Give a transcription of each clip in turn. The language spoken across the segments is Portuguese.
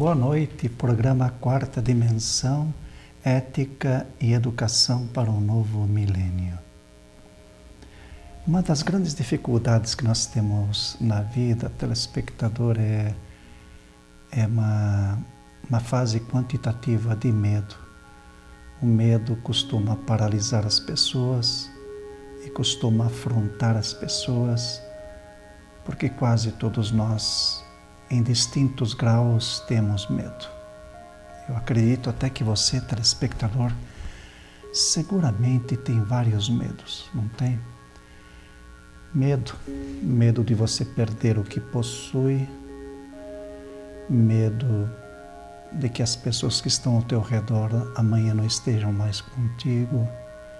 Boa noite, programa Quarta Dimensão, Ética e Educação para um Novo Milênio. Uma das grandes dificuldades que nós temos na vida, telespectador, é uma fase quantitativa de medo. O medo costuma paralisar as pessoas e costuma afrontar as pessoas, porque quase todos nós, em distintos graus, temos medo. Eu acredito até que você, telespectador, seguramente tem vários medos, não tem? Medo de você perder o que possui, medo de que as pessoas que estão ao teu redor amanhã não estejam mais contigo,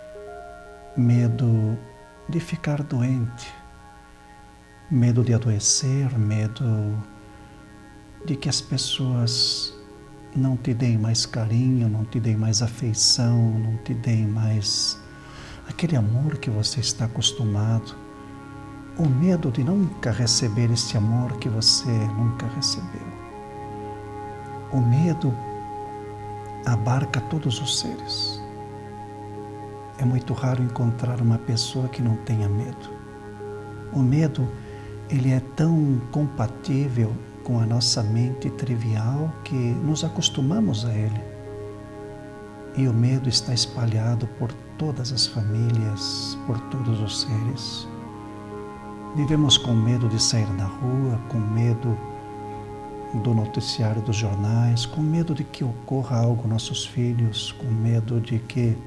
medo de ficar doente, medo de adoecer, medo de que as pessoas não te deem mais carinho, não te deem mais afeição, não te deem mais aquele amor que você está acostumado. O medo de nunca receber esse amor que você nunca recebeu. O medo abarca todos os seres. É muito raro encontrar uma pessoa que não tenha medo. O medo, ele é tão compatível com a nossa mente trivial que nos acostumamos a ele. E o medo está espalhado por todas as famílias, por todos os seres. Vivemos com medo de sair na rua, com medo do noticiário dos jornais, com medo de que ocorra algo aos nossos filhos, com medo de que...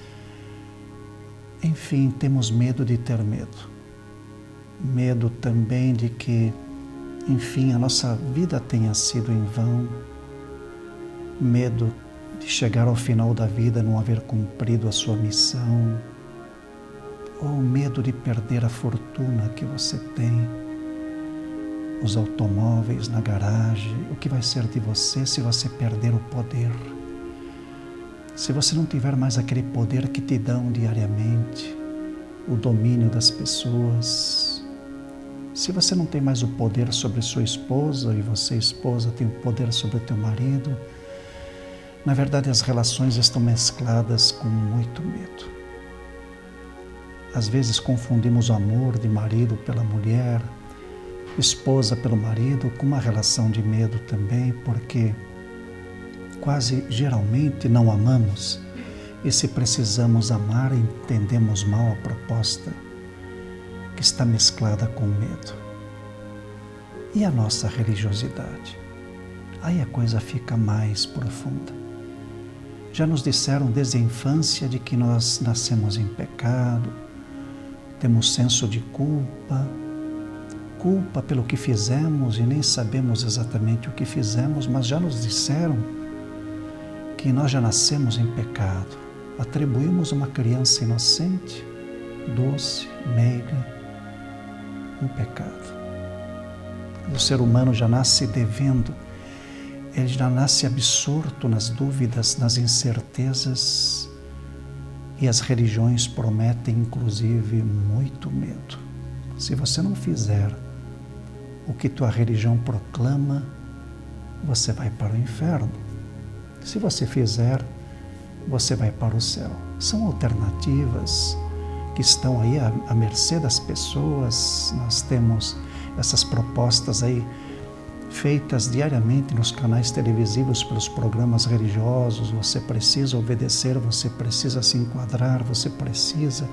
Enfim, temos medo de ter medo. Medo também de que, enfim, a nossa vida tenha sido em vão. Medo de chegar ao final da vida e não haver cumprido a sua missão. Ou medo de perder a fortuna que você tem, os automóveis na garagem, o que vai ser de você se você perder o poder? Se você não tiver mais aquele poder que te dão diariamente, o domínio das pessoas, se você não tem mais o poder sobre sua esposa e você, esposa, tem o poder sobre o teu marido, na verdade as relações estão mescladas com muito medo. Às vezes confundimos o amor de marido pela mulher, esposa pelo marido, com uma relação de medo também, porque quase geralmente não amamos e se precisamos amar, entendemos mal a proposta que está mesclada com medo. E a nossa religiosidade? Aí a coisa fica mais profunda. Já nos disseram desde a infância de que nós nascemos em pecado, temos senso de culpa pelo que fizemos e nem sabemos exatamente o que fizemos, mas já nos disseram que nós já nascemos em pecado. Atribuímos uma criança inocente, doce, meiga, um pecado. O ser humano já nasce devendo, ele já nasce absorto nas dúvidas, nas incertezas, e as religiões prometem, inclusive, muito medo. Se você não fizer o que tua religião proclama, você vai para o inferno. Se você fizer, você vai para o céu. São alternativas que estão aí à mercê das pessoas. Nós temos essas propostas aí feitas diariamente nos canais televisivos pelos programas religiosos. Você precisa obedecer, você precisa se enquadrar, você precisa.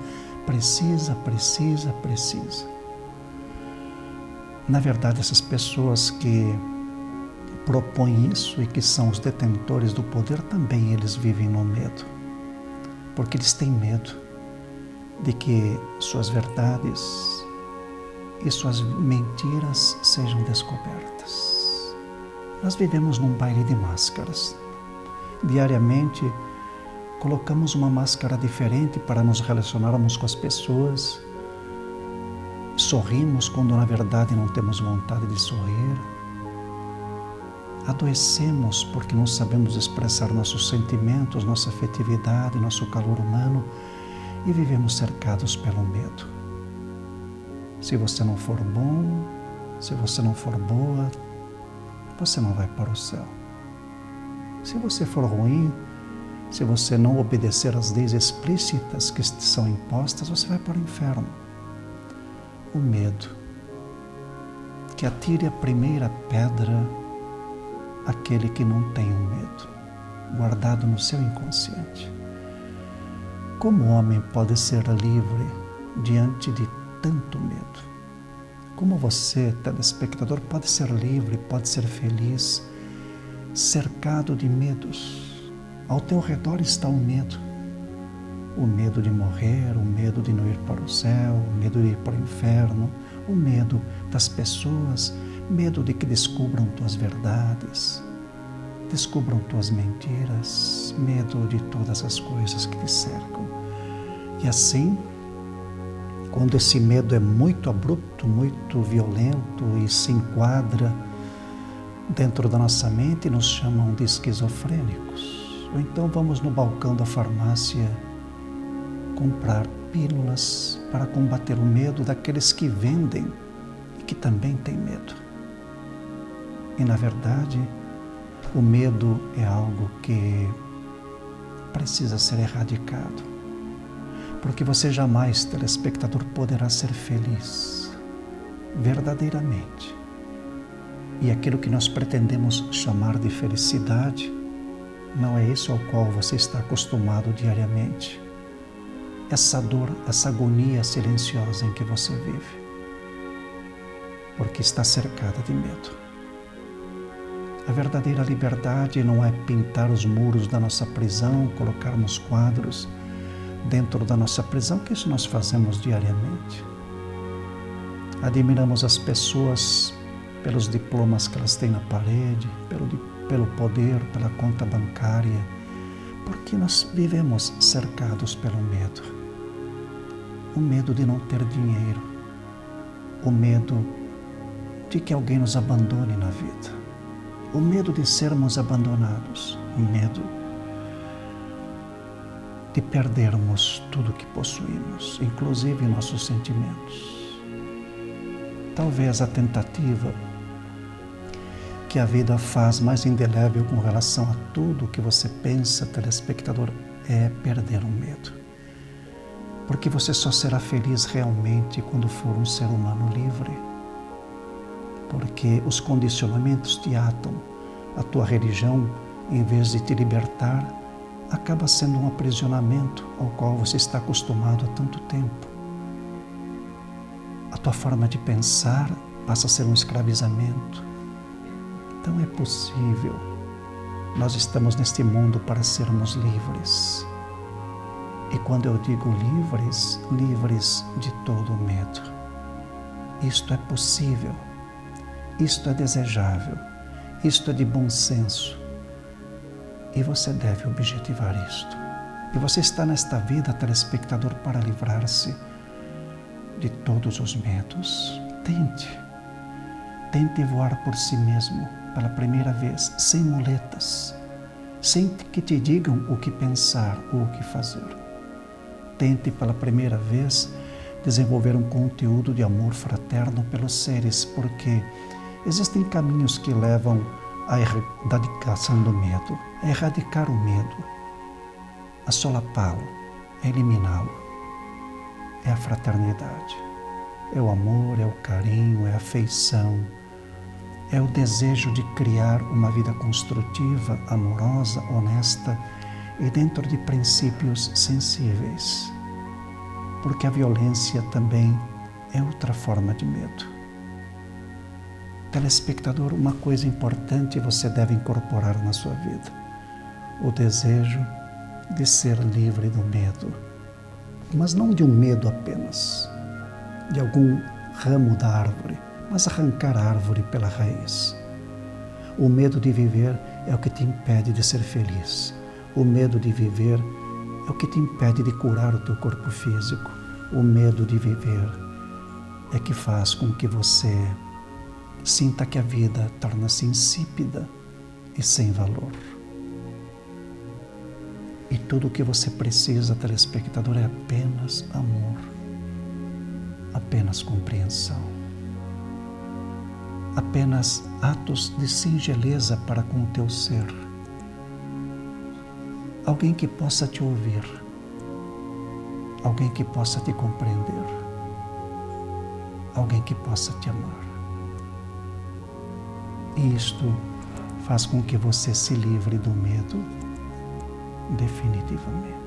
Na verdade, essas pessoas que propõem isso e que são os detentores do poder, também eles vivem no medo, porque eles têm medo de que suas verdades e suas mentiras sejam descobertas. Nós vivemos num baile de máscaras. Diariamente, colocamos uma máscara diferente para nos relacionarmos com as pessoas. Sorrimos quando na verdade não temos vontade de sorrir. Adoecemos porque não sabemos expressar nossos sentimentos, nossa afetividade, nosso calor humano e vivemos cercados pelo medo. Se você não for bom, se você não for boa, você não vai para o céu. Se você for ruim, se você não obedecer às leis explícitas que são impostas, você vai para o inferno. O medo. Que atire a primeira pedra aquele que não tem um medo, guardado no seu inconsciente. Como o homem pode ser livre diante de tanto medo? Como você, telespectador, pode ser livre, pode ser feliz, cercado de medos? Ao teu redor está o medo. O medo de morrer, o medo de não ir para o céu, o medo de ir para o inferno, o medo das pessoas, medo de que descubram tuas verdades, descubram tuas mentiras, medo de todas as coisas que te cercam. E assim, quando esse medo é muito abrupto, muito violento e se enquadra dentro da nossa mente, nos chamam de esquizofrênicos. Ou então vamos no balcão da farmácia comprar pílulas para combater o medo daqueles que vendem e que também têm medo. E na verdade, o medo é algo que precisa ser erradicado. Porque você jamais, telespectador, poderá ser feliz verdadeiramente. E aquilo que nós pretendemos chamar de felicidade não é isso ao qual você está acostumado diariamente. Essa dor, essa agonia silenciosa em que você vive. Porque está cercada de medo. A verdadeira liberdade não é pintar os muros da nossa prisão, colocarmos quadros dentro da nossa prisão, que isso nós fazemos diariamente. Admiramos as pessoas pelos diplomas que elas têm na parede, pelo poder, pela conta bancária, porque nós vivemos cercados pelo medo. O medo de não ter dinheiro, o medo de que alguém nos abandone na vida, o medo de sermos abandonados, o medo de perdermos tudo que possuímos, inclusive nossos sentimentos. Talvez a tentativa que a vida faz mais indelével com relação a tudo que você pensa, telespectador, é perder o medo. Porque você só será feliz realmente quando for um ser humano livre. Porque os condicionamentos te atam. A tua religião, em vez de te libertar, acaba sendo um aprisionamento ao qual você está acostumado há tanto tempo. A tua forma de pensar passa a ser um escravizamento. Então é possível. Nós estamos neste mundo para sermos livres. E quando eu digo livres, livres de todo o medo. Isto é possível. Isto é desejável. Isto é de bom senso. E você deve objetivar isto. E você está nesta vida, telespectador, para livrar-se de todos os medos. Tente voar por si mesmo, pela primeira vez, sem muletas, sem que te digam o que pensar ou o que fazer. Tente pela primeira vez desenvolver um conteúdo de amor fraterno pelos seres, porque existem caminhos que levam à erradicação do medo, a erradicar o medo, a solapá-lo, a eliminá-lo. É a fraternidade, é o amor, é o carinho, é a afeição, é o desejo de criar uma vida construtiva, amorosa, honesta e dentro de princípios sensíveis. Porque a violência também é outra forma de medo. Telespectador, uma coisa importante você deve incorporar na sua vida: o desejo de ser livre do medo. Mas não de um medo apenas, de algum ramo da árvore, mas arrancar a árvore pela raiz. O medo de viver é o que te impede de ser feliz. O medo de viver é o que te impede de curar o teu corpo físico. O medo de viver é que faz com que você sinta que a vida torna-se insípida e sem valor. E tudo o que você precisa, telespectador, é apenas amor, apenas compreensão, apenas atos de singeleza para com o teu ser, alguém que possa te ouvir, alguém que possa te compreender, alguém que possa te amar. E isto faz com que você se livre do medo definitivamente.